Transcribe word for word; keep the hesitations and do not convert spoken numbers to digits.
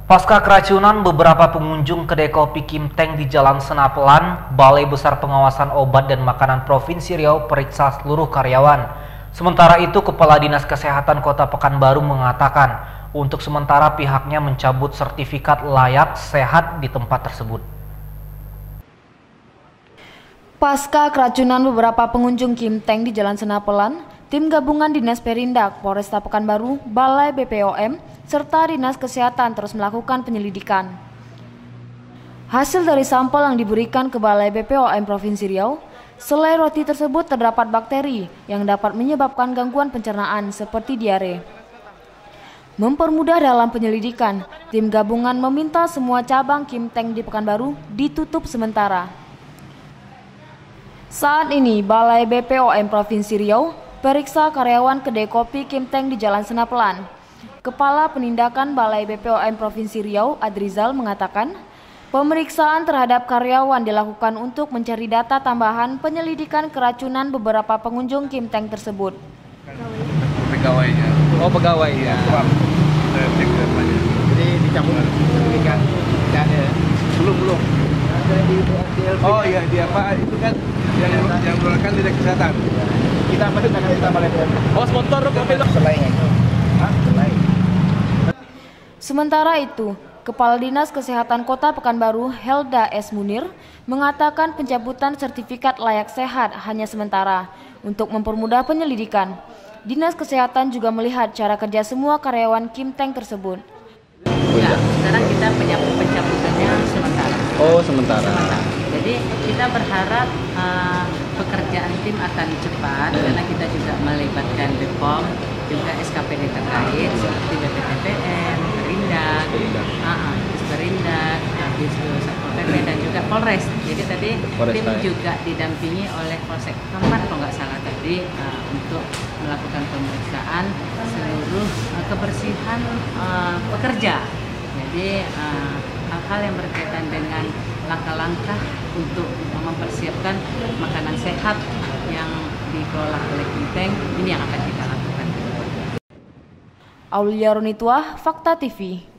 Pasca keracunan beberapa pengunjung kedai kopi Kim Teng di Jalan Senapelan, Balai Besar Pengawasan Obat dan Makanan Provinsi Riau periksa seluruh karyawan. Sementara itu, Kepala Dinas Kesehatan Kota Pekanbaru mengatakan, untuk sementara pihaknya mencabut sertifikat layak sehat di tempat tersebut. Pasca keracunan beberapa pengunjung Kim Teng di Jalan Senapelan, tim gabungan Dinas Perindak, Polresta Pekanbaru, Balai B P O M, serta Dinas Kesehatan terus melakukan penyelidikan. Hasil dari sampel yang diberikan ke Balai B P O M Provinsi Riau, selai roti tersebut terdapat bakteri yang dapat menyebabkan gangguan pencernaan seperti diare. Mempermudah dalam penyelidikan, tim gabungan meminta semua cabang Kim Teng di Pekanbaru ditutup sementara. Saat ini, Balai B P O M Provinsi Riau periksa karyawan kedai kopi Kim Teng di Jalan Senapelan. Kepala Penindakan Balai B P O M Provinsi Riau, Adrizal, mengatakan, pemeriksaan terhadap karyawan dilakukan untuk mencari data tambahan penyelidikan keracunan beberapa pengunjung Kim Teng tersebut. Pegawainya. Oh, pegawai ya. Jadi dicabut sertifikat tidak ada. Belum belum. Oh iya, di apa itu kan yang yang mengeluarkan Dinas Kesehatan. Kita masih akan kita Balai B P O M. Oh, sponsor kopi selain itu. Hah? Selain. Sementara itu, Kepala Dinas Kesehatan Kota Pekanbaru, Helda S. Munir, mengatakan pencabutan sertifikat layak sehat hanya sementara untuk mempermudah penyelidikan. Dinas Kesehatan juga melihat cara kerja semua karyawan Kim Teng tersebut. Ya, sekarang kita pencabutannya sementara. Oh, sementara. sementara. Jadi kita berharap uh, pekerjaan tim akan cepat karena kita juga melibatkan B P O M, juga S K P D terkait seperti B P T P M, Perindak, uh, Perindak, habis itu Satpol P P dan juga Polres. Jadi tadi Polres, tim ya. juga didampingi oleh Polsek Kampar kalau nggak salah tadi uh, untuk melakukan pemeriksaan seluruh uh, kebersihan uh, pekerja. Jadi uh, hal-hal yang berkaitan dengan langkah-langkah untuk mempersiapkan makanan sehat yang dikelola oleh Kim Teng, ini yang akan kita lakukan. Aulia Runituah, Fakta T V.